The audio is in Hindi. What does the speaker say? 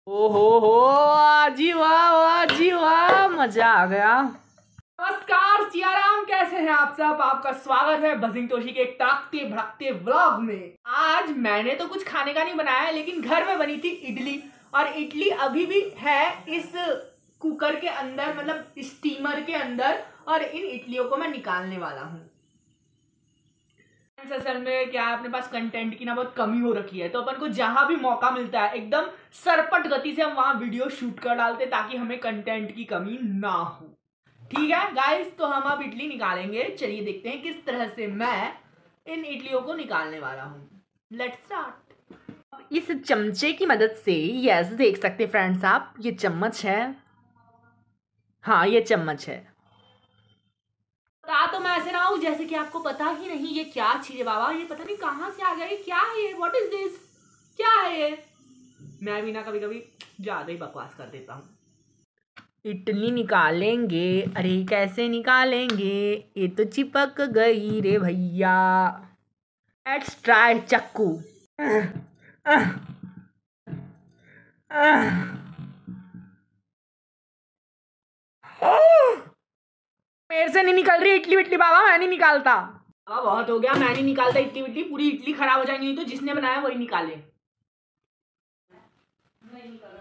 ओहो जी वाह जी वाह, मजा आ गया। नमस्कार सियाराम, कैसे हैं आप सब। आपका स्वागत है भजिंग तोशी के एक ताकते भड़कते व्लॉग में। आज मैंने तो कुछ खाने का नहीं बनाया, लेकिन घर में बनी थी इडली, और इडली अभी भी है इस कुकर के अंदर, मतलब स्टीमर के अंदर, और इन इडलियों को मैं निकालने वाला हूँ। असल में क्या है, अपने पास कंटेंट की ना बहुत कमी हो रखी है, तो अपन को जहां भी मौका मिलता है एकदम सरपट गति से हम वहां वीडियो शूट कर डालते, ताकि हमें कंटेंट की कमी ना हो। ठीक है गाइस, तो हम अब इडली निकालेंगे। चलिए देखते हैं किस तरह से मैं इन इडलियों को निकालने वाला हूँ। Let's start. इस चमचे की मदद से, यस देख सकते फ्रेंड्स आप, ये चम्मच है। हाँ ये चम्मच है। बता तो मैं ऐसे रहा हूँ जैसे कि आपको पता ही नहीं ये क्या चीज है। बाबा ये पता नहीं कहाँ से आ गया, ये क्या है, व्हाट इज दिस, क्या है ये। मैं भी ना कभी कभी ज्यादा ही बकवास कर देता हूँ। इडली निकालेंगे, अरे कैसे निकालेंगे, ये तो चिपक गई रे भैया। लेट्स ट्राई चक्कू। मेरे से नहीं निकल रही इडली विटली बाबा, मैं नहीं निकालता। बाबा बहुत हो गया, मैं नहीं निकालता इडली विटली, पूरी इडली खराब हो जाएंगी। नहीं तो जिसने बनाया वही निकाले।